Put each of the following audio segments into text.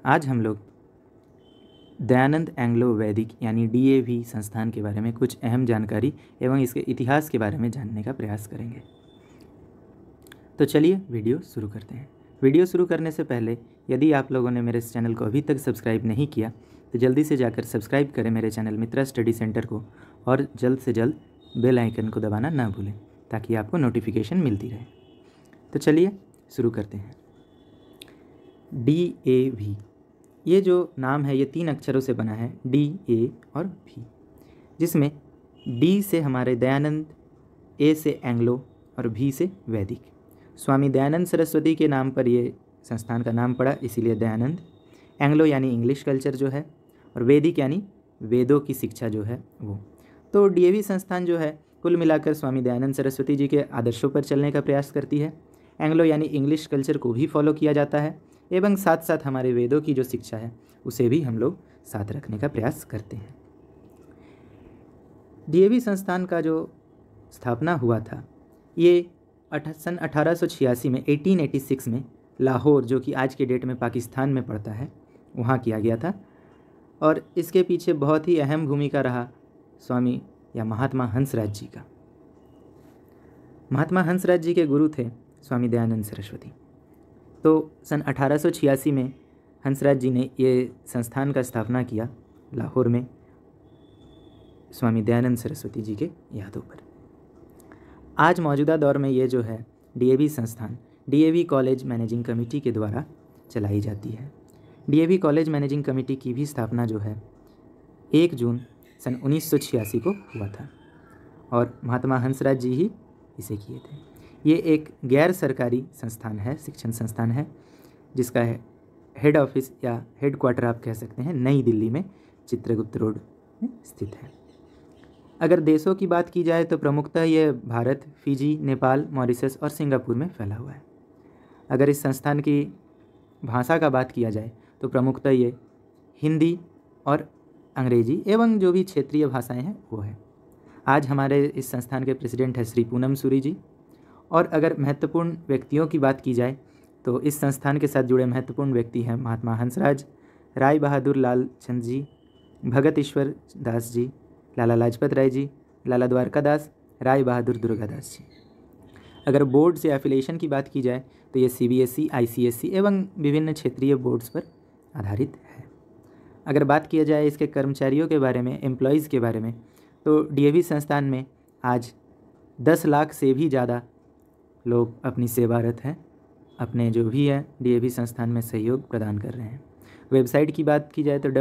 आज हम लोग दयानंद एंग्लो वैदिक यानी DAV संस्थान के बारे में कुछ अहम जानकारी एवं इसके इतिहास के बारे में जानने का प्रयास करेंगे। तो चलिए वीडियो शुरू करते हैं। वीडियो शुरू करने से पहले यदि आप लोगों ने मेरे इस चैनल को अभी तक सब्सक्राइब नहीं किया तो जल्दी से जाकर सब्सक्राइब करें मेरे चैनल मित्रा स्टडी सेंटर को, और जल्द से जल्द बेल आइकन को दबाना ना भूलें ताकि आपको नोटिफिकेशन मिलती रहे। तो चलिए शुरू करते हैं। DAV, ये जो नाम है ये 3 अक्षरों से बना है, DA और V, जिसमें D से हमारे दयानंद, A से एंग्लो और V से वैदिक। स्वामी दयानंद सरस्वती के नाम पर ये संस्थान का नाम पड़ा, इसीलिए दयानंद। एंग्लो यानी इंग्लिश कल्चर जो है, और वैदिक यानी वेदों की शिक्षा जो है वो। तो DAV संस्थान जो है कुल मिलाकर स्वामी दयानंद सरस्वती जी के आदर्शों पर चलने का प्रयास करती है। एंग्लो यानी इंग्लिश कल्चर को भी फॉलो किया जाता है एवं साथ साथ हमारे वेदों की जो शिक्षा है उसे भी हम लोग साथ रखने का प्रयास करते हैं। DAV संस्थान का जो स्थापना हुआ था ये सन 1886 में 1886 में लाहौर, जो कि आज के डेट में पाकिस्तान में पड़ता है, वहाँ किया गया था। और इसके पीछे बहुत ही अहम भूमिका रहा स्वामी या महात्मा हंसराज जी का। महात्मा हंसराज जी के गुरु थे स्वामी दयानंद सरस्वती। तो सन 1886 में हंसराज जी ने ये संस्थान का स्थापना किया लाहौर में स्वामी दयानंद सरस्वती जी के यादों पर। आज मौजूदा दौर में ये जो है DAV संस्थान DAV कॉलेज मैनेजिंग कमेटी के द्वारा चलाई जाती है। DAV कॉलेज मैनेजिंग कमेटी की भी स्थापना जो है 1 जून सन 1986 को हुआ था और महात्मा हंसराज जी ही इसे किए थे। ये एक गैर सरकारी संस्थान है, शिक्षण संस्थान है, जिसका हेड ऑफिस या हेड क्वार्टर आप कह सकते हैं नई दिल्ली में चित्रगुप्त रोड में स्थित है। अगर देशों की बात की जाए तो प्रमुखतः ये भारत, फिजी, नेपाल, मॉरिशस और सिंगापुर में फैला हुआ है। अगर इस संस्थान की भाषा का बात किया जाए तो प्रमुखतः ये हिंदी और अंग्रेजी एवं जो भी क्षेत्रीय भाषाएं हैं वो है। आज हमारे इस संस्थान के प्रेसिडेंट है श्री पूनम सूरी जी। और अगर महत्वपूर्ण व्यक्तियों की बात की जाए तो इस संस्थान के साथ जुड़े महत्वपूर्ण व्यक्ति हैं महात्मा हंसराज, राय बहादुर लाल चंद जी, भगत ईश्वर दास जी, लाला लाजपत राय जी, लाला द्वारका दास, राय बहादुर दुर्गादास जी। अगर बोर्ड से एफिलिएशन की बात की जाए तो ये CBSE, ICSE एवं विभिन्न क्षेत्रीय बोर्ड्स पर आधारित है। अगर बात किया जाए इसके कर्मचारियों के बारे में, एम्प्लॉयज़ के बारे में, तो DAV संस्थान में आज 10 लाख से भी ज़्यादा लोग अपनी सेवारत हैं, अपने जो भी है DAV संस्थान में सहयोग प्रदान कर रहे हैं। वेबसाइट की बात की जाए तो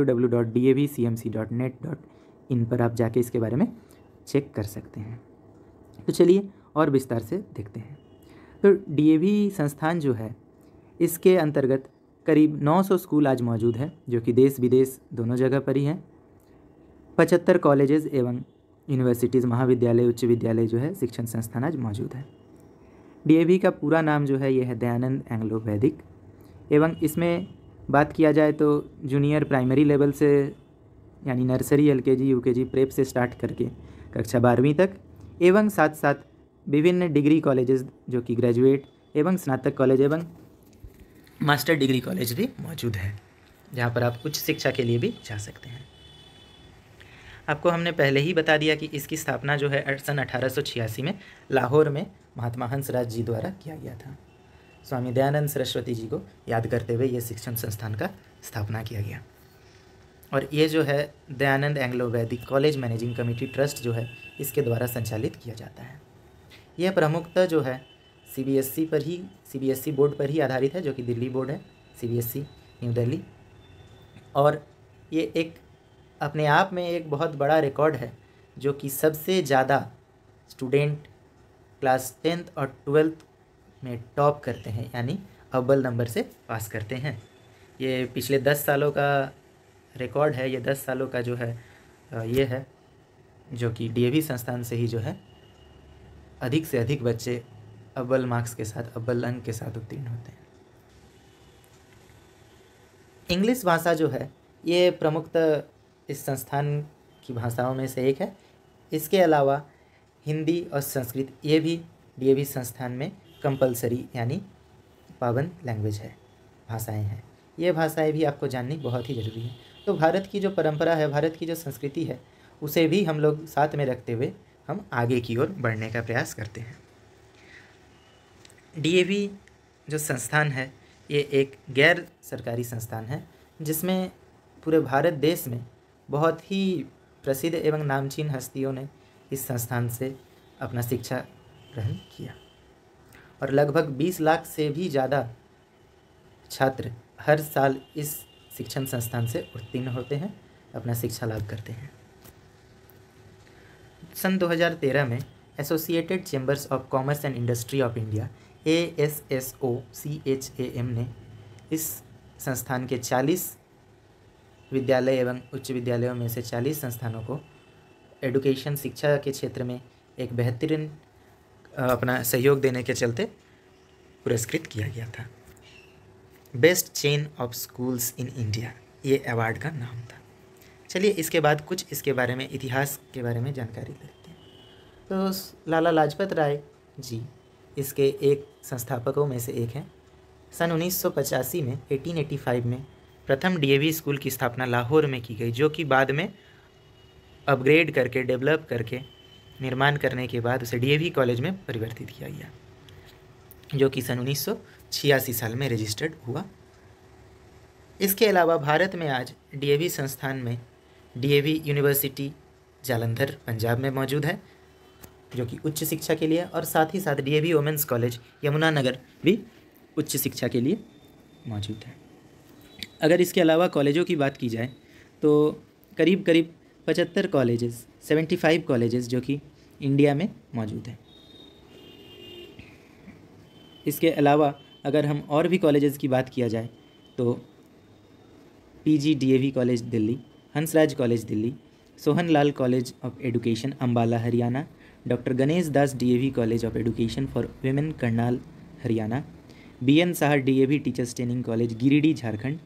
www.davcmc.net.in पर आप जाके इसके बारे में चेक कर सकते हैं। तो चलिए और विस्तार से देखते हैं। तो DAV संस्थान जो है इसके अंतर्गत करीब 900 स्कूल आज मौजूद है, जो कि देश विदेश दोनों जगह पर ही हैं। 75 कॉलेजेस एवं यूनिवर्सिटीज़, महाविद्यालय, उच्च विद्यालय जो है शिक्षण संस्थान आज मौजूद है। DAV का पूरा नाम जो है ये है दयानंद एंग्लो वैदिक, एवं इसमें बात किया जाए तो जूनियर प्राइमरी लेवल से यानी नर्सरी, LKG, UKG, प्रेप से स्टार्ट करके कक्षा 12वीं तक, एवं साथ साथ विभिन्न डिग्री कॉलेजेस जो कि ग्रेजुएट एवं स्नातक कॉलेज एवं मास्टर डिग्री कॉलेज भी मौजूद है, जहाँ पर आप उच्च शिक्षा के लिए भी जा सकते हैं। आपको हमने पहले ही बता दिया कि इसकी स्थापना जो है सन 1886 में लाहौर में महात्मा हंसराज जी द्वारा किया गया था। स्वामी दयानंद सरस्वती जी को याद करते हुए ये शिक्षण संस्थान का स्थापना किया गया। और ये जो है Dayanand Anglo Vedic college managing committee trust जो है इसके द्वारा संचालित किया जाता है। यह प्रमुखतः जो है CBSE बोर्ड पर ही आधारित है, जो कि दिल्ली बोर्ड है, CBSE न्यू दिल्ली। और ये एक अपने आप में एक बहुत बड़ा रिकॉर्ड है, जो कि सबसे ज़्यादा स्टूडेंट क्लास 10th और 12th में टॉप करते हैं, यानी अव्वल नंबर से पास करते हैं। ये पिछले 10 सालों का रिकॉर्ड है। ये 10 सालों का जो है ये है, जो कि DAV संस्थान से ही जो है अधिक से अधिक बच्चे अव्वल मार्क्स के साथ, अव्वल अंक के साथ उत्तीर्ण होते हैं। इंग्लिश भाषा जो है ये प्रमुखतः इस संस्थान की भाषाओं में से एक है। इसके अलावा हिंदी और संस्कृत ये भी DAV संस्थान में कंपलसरी यानी पाबंद लैंग्वेज है, भाषाएं हैं। ये भाषाएं भी आपको जाननी बहुत ही ज़रूरी है। तो भारत की जो परंपरा है, भारत की जो संस्कृति है, उसे भी हम लोग साथ में रखते हुए हम आगे की ओर बढ़ने का प्रयास करते हैं। डीएवी जो संस्थान है, ये एक गैर सरकारी संस्थान है जिसमें पूरे भारत देश में बहुत ही प्रसिद्ध एवं नामचीन हस्तियों ने इस संस्थान से अपना शिक्षा ग्रहण किया और लगभग 20 लाख से भी ज़्यादा छात्र हर साल इस शिक्षण संस्थान से उत्तीर्ण होते हैं, अपना शिक्षा लाभ करते हैं। सन 2013 में associated chambers of commerce and industry of India ASSOCHAM ने इस संस्थान के 40 विद्यालय एवं उच्च विद्यालयों में से 40 संस्थानों को एडुकेशन शिक्षा के क्षेत्र में एक बेहतरीन अपना सहयोग देने के चलते पुरस्कृत किया गया था। Best chain of schools in India, ये अवार्ड का नाम था। चलिए इसके बाद कुछ इसके बारे में, इतिहास के बारे में जानकारी लेते हैं। तो लाला लाजपत राय जी इसके एक संस्थापकों में से एक हैं। सन 1985 में 1885 में प्रथम डीएवी स्कूल की स्थापना लाहौर में की गई, जो कि बाद में अपग्रेड करके, डेवलप करके, निर्माण करने के बाद उसे डीएवी कॉलेज में परिवर्तित किया गया, जो कि सन 1986 साल में रजिस्टर्ड हुआ। इसके अलावा भारत में आज डीएवी संस्थान में डीएवी यूनिवर्सिटी जालंधर पंजाब में मौजूद है, जो कि उच्च शिक्षा के लिए, और साथ ही साथ डीएवी वुमेंस कॉलेज यमुनानगर भी उच्च शिक्षा के लिए मौजूद है। अगर इसके अलावा कॉलेजों की बात की जाए तो करीब 75 कॉलेजेस, 75 कॉलेजेस जो कि इंडिया में मौजूद हैं। इसके अलावा अगर हम और भी कॉलेजेस की बात किया जाए तो PG DAV college Delhi, Hansraj college Delhi, Sohan Lal college of education Ambala Haryana, doctor Ganesh Das DAV college of education for women Karnal Haryana, BN Saha DAV teachers training college Giridih Jharkhand,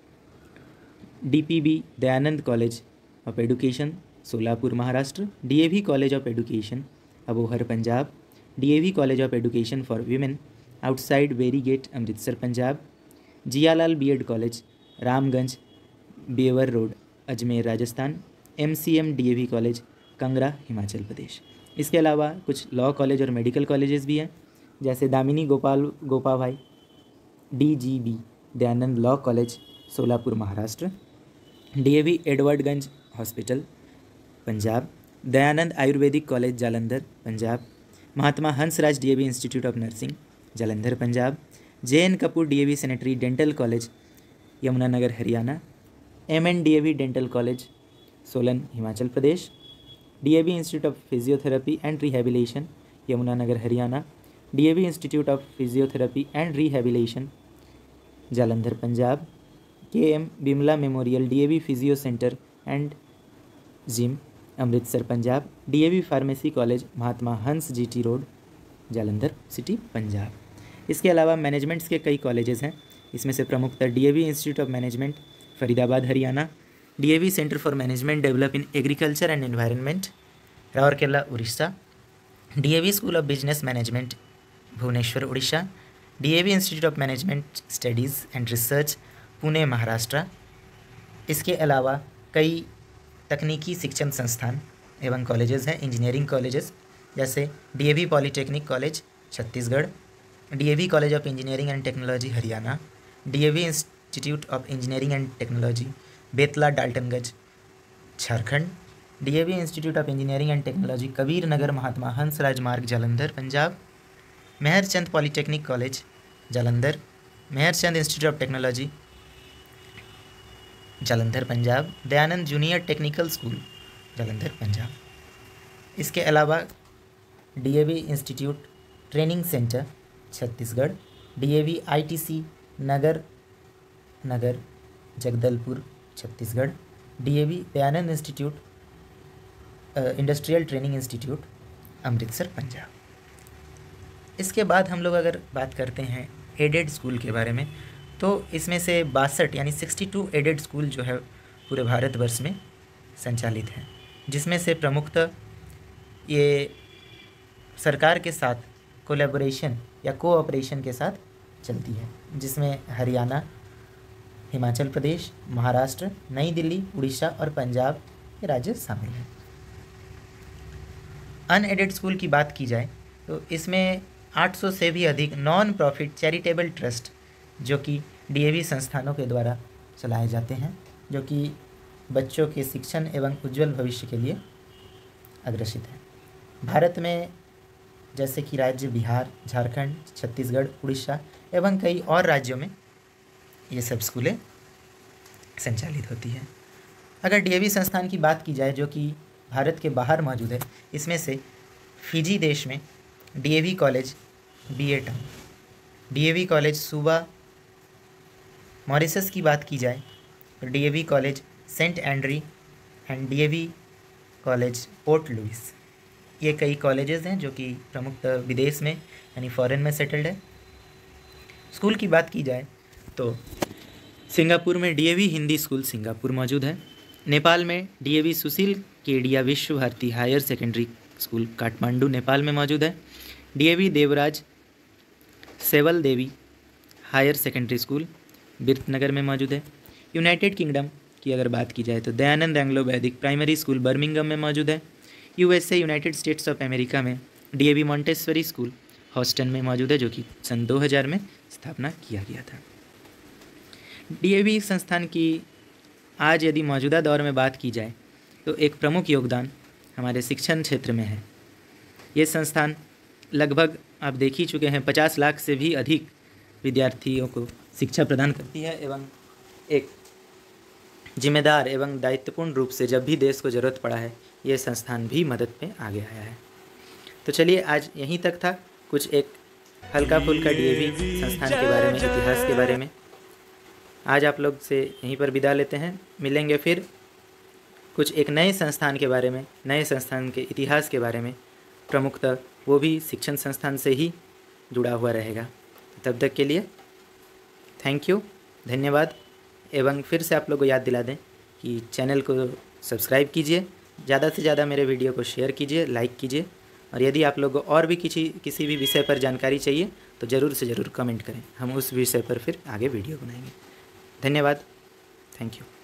DPB Dayanand college of education Solapur Maharashtra, DAV college of education Abohar Punjab, DAV college of education for women outside very gate Amritsar Punjab, Jialal BEd college Ramganj Beawar road Ajmer Rajasthan, MCM DAV college Kangra Himachal Pradesh. इसके अलावा कुछ law college और medical colleges भी हैं, जैसे Damini Gopabhai DGB Dayanand law college Solapur Maharashtra, DAV Edwardganj hospital Punjab, Dayanand Ayurvedic college Jalandhar Punjab, Mahatma Hansraj DAV institute of nursing Jalandhar Punjab, JN Kapoor DAV sanitary dental college Yamunanagar Haryana, MN DAV dental college Solan Himachal Pradesh, DAV institute of physiotherapy and rehabilitation Yamunanagar Haryana, DAV institute of physiotherapy and rehabilitation Jalandhar Punjab, KM Bimla memorial DAV physio centre and gym Amritsar Punjab, DAV pharmacy college Mahatma Hans GT road Jalandhar city Punjab. इसके अलावा managements के कई colleges हैं, इसमें से प्रमुखतः DAV institute of management Faridabad Haryana, DAV centre for management develop in agriculture and environment Rourkela Orissa, DAV school of business management Bhubaneswar Orissa, DAV institute of management studies and research Pune Maharashtra. इसके अलावा कई तकनीकी शिक्षण संस्थान एवं कॉलेजेस हैं, इंजीनियरिंग कॉलेजेस, जैसे DAV polytechnic college Chhattisgarh, DAV college of engineering and technology Haryana, DAV institute of engineering and technology Betla Daltonganj Jharkhand, DAV institute of engineering and technology Kabir Nagar Mahatma Hans Rajmarg Jalandhar Punjab, Mehrchand polytechnic college Jalandhar, Mehrchand institute of technology Jalandhar Punjab, Dayanand junior technical school Jalandhar Punjab. इसके अलावा DAV institute training centre Chhattisgarh, DAV ITC Nagar Jagdalpur Chhattisgarh, DAV Dayanand institute industrial training institute Amritsar Punjab. इसके बाद हम लोग अगर बात करते हैं एडेड स्कूल के बारे में, तो इसमें से 62 यानी 62 एडेड स्कूल जो है पूरे भारतवर्ष में संचालित हैं, जिसमें से प्रमुखतः ये सरकार के साथ कोलैबोरेशन या कोऑपरेशन के साथ चलती है, जिसमें हरियाणा, हिमाचल प्रदेश, महाराष्ट्र, नई दिल्ली, उड़ीसा और पंजाब ये राज्य शामिल हैं। अनएडेड स्कूल की बात की जाए तो इसमें 800 से भी अधिक नॉन प्रॉफिट चैरिटेबल ट्रस्ट जो कि डीएवी संस्थानों के द्वारा चलाए जाते हैं, जो कि बच्चों के शिक्षण एवं उज्जवल भविष्य के लिए अग्रसित हैं। भारत में जैसे कि राज्य बिहार, झारखंड, छत्तीसगढ़, उड़ीसा एवं कई और राज्यों में ये सब स्कूलें संचालित होती हैं। अगर डीएवी संस्थान की बात की जाए जो कि भारत के बाहर मौजूद है, इसमें से फिजी देश में DAV college Ba town, DAV college Suva, Mauritius की बात की जाए तो DAV college Saint Andre and DAV college Port Louis, ये कई कॉलेजेस हैं जो कि प्रमुखतः विदेश में यानी फॉरेन में सेटल्ड है। स्कूल की बात की जाए तो सिंगापुर में डीएवी हिंदी स्कूल सिंगापुर मौजूद है। नेपाल में DAV Sushil Kedia Vishwa Bharati higher secondary school Kathmandu Nepal में मौजूद है। DAV Devraj Sewal Devi higher secondary school Biratnagar में मौजूद है। यूनाइटेड किंगडम की अगर बात की जाए तो Dayanand Anglo Vedic primary school Birmingham में मौजूद है। USA United States of America में डीएवी मॉन्टेसरी स्कूल हॉस्टन में मौजूद है, जो कि सन 2000 में स्थापना किया गया था। डीएवी संस्थान की आज यदि मौजूदा दौर में बात की जाए तो एक प्रमुख योगदान हमारे शिक्षण क्षेत्र में है। ये संस्थान लगभग आप देख ही चुके हैं 50 लाख से भी अधिक विद्यार्थियों को शिक्षा प्रदान करती है एवं एक जिम्मेदार एवं दायित्वपूर्ण रूप से जब भी देश को ज़रूरत पड़ा है ये संस्थान भी मदद में आगे आया है। तो चलिए आज यहीं तक था कुछ एक हल्का फुल्का डीएवी संस्थान के बारे में, इतिहास के बारे में। आज आप लोग से यहीं पर विदा लेते हैं, मिलेंगे फिर कुछ एक नए संस्थान के बारे में, नए संस्थान के इतिहास के बारे में, प्रमुखतः वो भी शिक्षण संस्थान से ही जुड़ा हुआ रहेगा। तब तक के लिए थैंक यू, धन्यवाद। एवं फिर से आप लोग को याद दिला दें कि चैनल को सब्सक्राइब कीजिए, ज़्यादा से ज़्यादा मेरे वीडियो को शेयर कीजिए, लाइक कीजिए, और यदि आप लोग को और भी किसी भी विषय पर जानकारी चाहिए तो ज़रूर से ज़रूर कमेंट करें, हम उस विषय पर फिर आगे वीडियो बनाएंगे। धन्यवाद, थैंक यू।